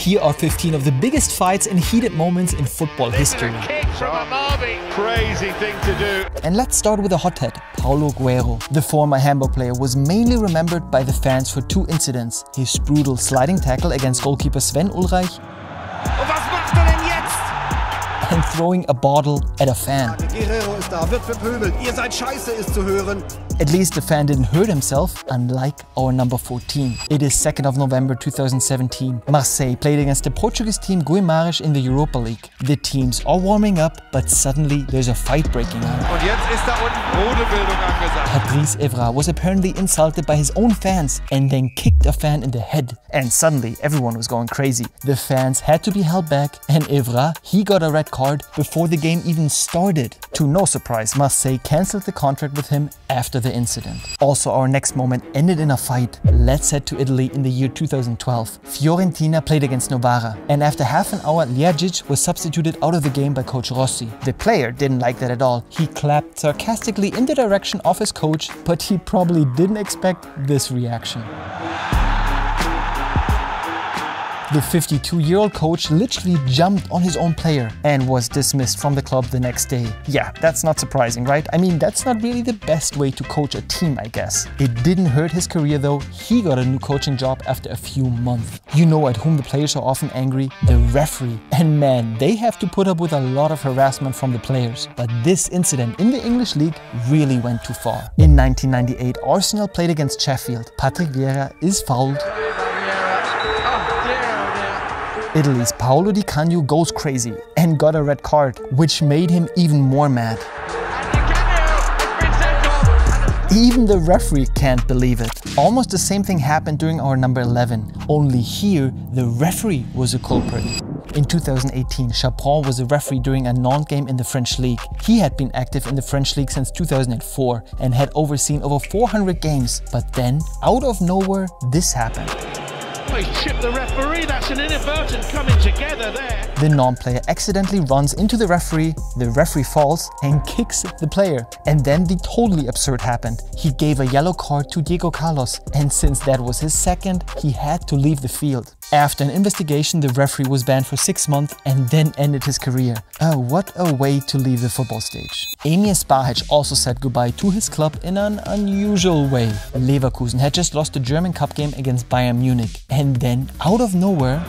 here are 15 of the biggest fights and heated moments in football history. Crazy thing to do. And let's start with a hothead, Paulo Guerro. The former Hamburg player was mainly remembered by the fans for two incidents: his brutal sliding tackle against goalkeeper Sven Ulreich and throwing a bottle at a fan. Guerrero ist da, wird verpöbelt. Ihr seid scheiße, ist zu hören. At least the fan didn't hurt himself, unlike our number 14. It is 2nd of November 2017. Marseille played against the Portuguese team Guimarães in the Europa League. The teams are warming up, but suddenly there's a fight breaking out. Und jetzt ist da unten Bodenbildung angesagt. Patrice Evra was apparently insulted by his own fans and then kicked a fan in the head. And suddenly everyone was going crazy. The fans had to be held back, and Evra, he got a red card before the game even started. To no surprise, Marseille cancelled the contract with him after the incident. Also, our next moment ended in a fight. Let's head to Italy in the year 2012. Fiorentina played against Novara, and after half an hour, Ljajic was substituted out of the game by coach Rossi. The player didn't like that at all. He clapped sarcastically in the direction of his coach, but he probably didn't expect this reaction. The 52-year-old coach literally jumped on his own player and was dismissed from the club the next day. Yeah, that's not surprising, right? I mean, that's not really the best way to coach a team, I guess. It didn't hurt his career though. He got a new coaching job after a few months. You know at whom the players are often angry? The referee. And man, they have to put up with a lot of harassment from the players. But this incident in the English league really went too far. In 1998, Arsenal played against Sheffield. Patrick Vieira is fouled. Italy's Paolo Di Canio goes crazy and got a red card, which made him even more mad. Even the referee can't believe it. Almost the same thing happened during our number 11, only here the referee was a culprit. In 2018, Chaperon was a referee during a Nantes game in the French League. He had been active in the French League since 2004 and had overseen over 400 games. But then, out of nowhere, this happened. He chipped the referee, that's an inadvertent coming together there. The Nantes player accidentally runs into the referee falls and kicks the player. And then the totally absurd happened. He gave a yellow card to Diego Carlos, and since that was his second, he had to leave the field. After an investigation, the referee was banned for 6 months and then ended his career. What a way to leave the football stage. Emir Spahic also said goodbye to his club in an unusual way. Leverkusen had just lost the German Cup game against Bayern Munich. And then, out of nowhere,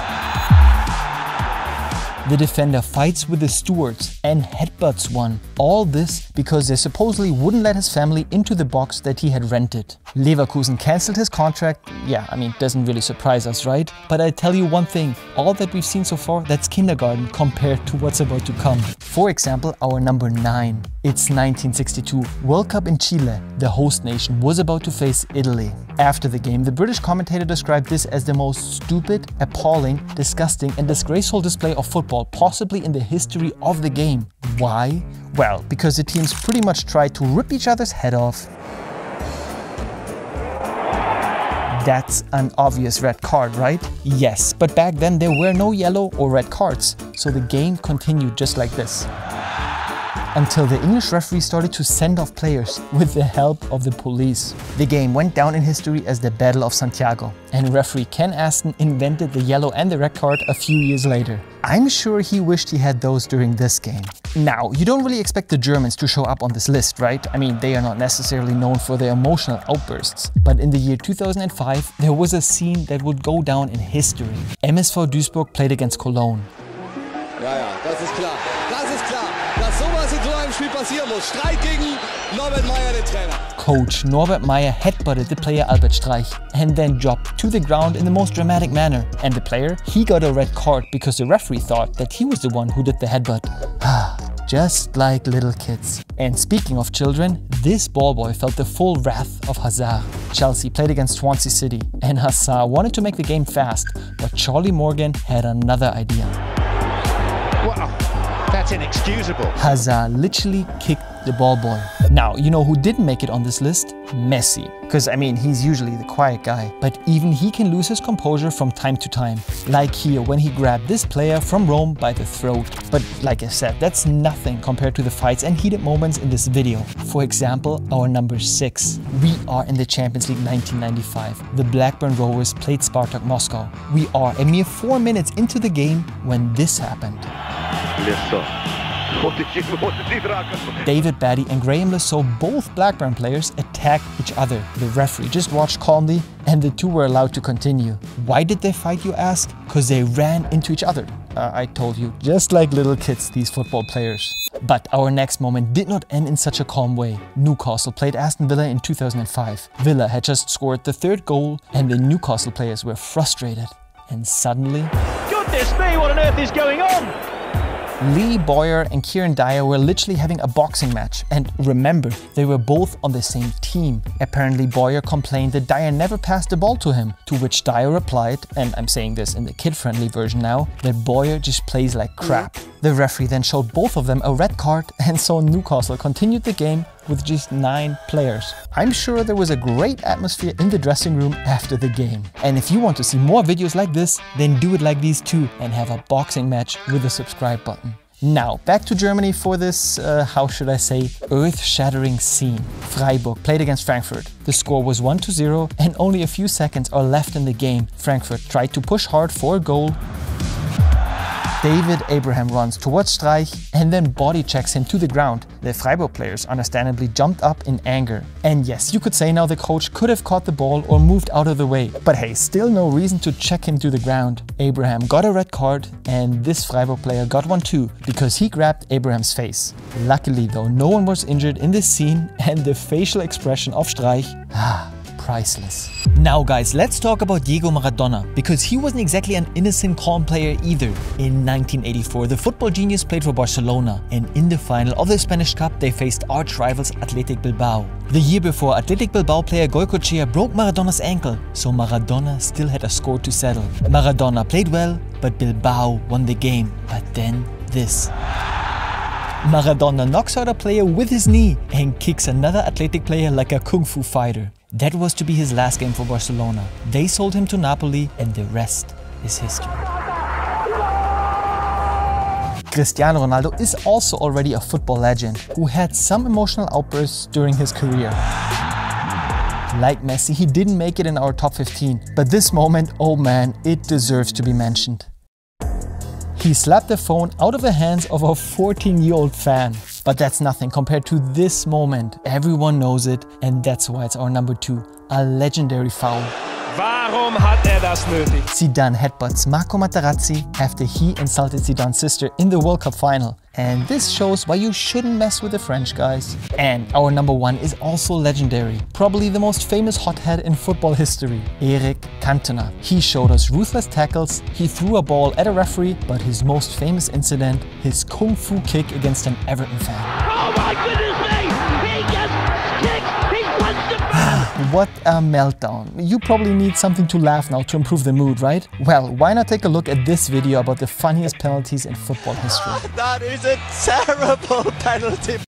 the defender fights with the stewards and headbutts one. All this because they supposedly wouldn't let his family into the box that he had rented. Leverkusen cancelled his contract. Yeah, I mean, doesn't really surprise us, right? But I tell you one thing, all that we've seen so far, that's kindergarten compared to what's about to come. For example, our number 9. It's 1962, World Cup in Chile. The host nation was about to face Italy. After the game, the British commentator described this as the most stupid, appalling, disgusting and disgraceful display of football possibly in the history of the game. Why? Well, because the teams pretty much tried to rip each other's head off. That's an obvious red card, right? Yes, but back then there were no yellow or red cards, so the game continued just like this. Until the English referee started to send off players with the help of the police. The game went down in history as the Battle of Santiago, and referee Ken Aston invented the yellow and the red card a few years later. I'm sure he wished he had those during this game. Now, you don't really expect the Germans to show up on this list, right? I mean, they are not necessarily known for their emotional outbursts. But in the year 2005, there was a scene that would go down in history. MSV Duisburg played against Cologne. Ja, das ist klar. Das ist klar, dass sowas in so einem Spiel passieren muss. Streit gegen Norbert Meyer, den Trainer. Coach Norbert Meyer headbutted the player Albert Streich and then dropped to the ground in the most dramatic manner. And the player, he got a red card because the referee thought that he was the one who did the headbutt. Just like little kids. And speaking of children, this ball boy felt the full wrath of Hazard. Chelsea played against Swansea City and Hazard wanted to make the game fast, but Charlie Morgan had another idea. Wow, that's inexcusable. Hazard literally kicked the ball boy. Now, you know who didn't make it on this list? Messi. Because I mean, he's usually the quiet guy, but even he can lose his composure from time to time. Like here, when he grabbed this player from Rome by the throat. But like I said, that's nothing compared to the fights and heated moments in this video. For example, our number 6. We are in the Champions League 1995. The Blackburn Rovers played Spartak Moscow. We are a mere 4 minutes into the game when this happened. David Batty and Graham Lasso, both Blackburn players, attacked each other. The referee just watched calmly and the two were allowed to continue. Why did they fight, you ask? Because they ran into each other. I told you, just like little kids, these football players. But our next moment did not end in such a calm way. Newcastle played Aston Villa in 2005. Villa had just scored the 3rd goal and the Newcastle players were frustrated. And suddenly... Goodness me, what on earth is going on? Lee Bowyer and Kieran Dyer were literally having a boxing match. And remember, they were both on the same team. Apparently Bowyer complained that Dyer never passed the ball to him, to which Dyer replied, and I'm saying this in the kid-friendly version now, that Bowyer just plays like crap. The referee then showed both of them a red card, and so Newcastle continued the game with just 9 players. I'm sure there was a great atmosphere in the dressing room after the game. And if you want to see more videos like this, then do it like these two and have a boxing match with a subscribe button. Now, back to Germany for this, how should I say, earth-shattering scene. Freiburg played against Frankfurt. The score was 1-0 and only a few seconds are left in the game. Frankfurt tried to push hard for a goal. David Abraham runs towards Streich and then body checks him to the ground. The Freiburg players understandably jumped up in anger. And yes, you could say now the coach could have caught the ball or moved out of the way. But hey, still no reason to check him to the ground. Abraham got a red card and this Freiburg player got one too, because he grabbed Abraham's face. Luckily though, no one was injured in this scene and the facial expression of Streich, priceless. Now guys, let's talk about Diego Maradona, because he wasn't exactly an innocent calm player either. In 1984, the football genius played for Barcelona, and in the final of the Spanish Cup they faced arch rivals Athletic Bilbao. The year before, Athletic Bilbao player Goycochea broke Maradona's ankle, so Maradona still had a score to settle. Maradona played well, but Bilbao won the game. But then this. Maradona knocks out a player with his knee and kicks another Athletic player like a kung fu fighter. That was to be his last game for Barcelona. They sold him to Napoli and the rest is history. Cristiano Ronaldo is also already a football legend who had some emotional outbursts during his career. Like Messi, he didn't make it in our top 15, but this moment, oh man, it deserves to be mentioned. He slapped the phone out of the hands of a 14-year-old fan. But that's nothing compared to this moment. Everyone knows it, and that's why it's our number 2. A legendary foul. Warum hat das nötig? Zidane headbutts Marco Materazzi after he insulted Zidane's sister in the World Cup final. And this shows why you shouldn't mess with the French guys. And our number 1 is also legendary. Probably the most famous hothead in football history. Eric Cantona. He showed us ruthless tackles, he threw a ball at a referee, but his most famous incident, his kung fu kick against an Everton fan. Oh my goodness me! He just kicked! He wants to... What a meltdown. You probably need something to laugh now to improve the mood, right? Well, why not take a look at this video about the funniest penalties in football history. That is a terrible penalty.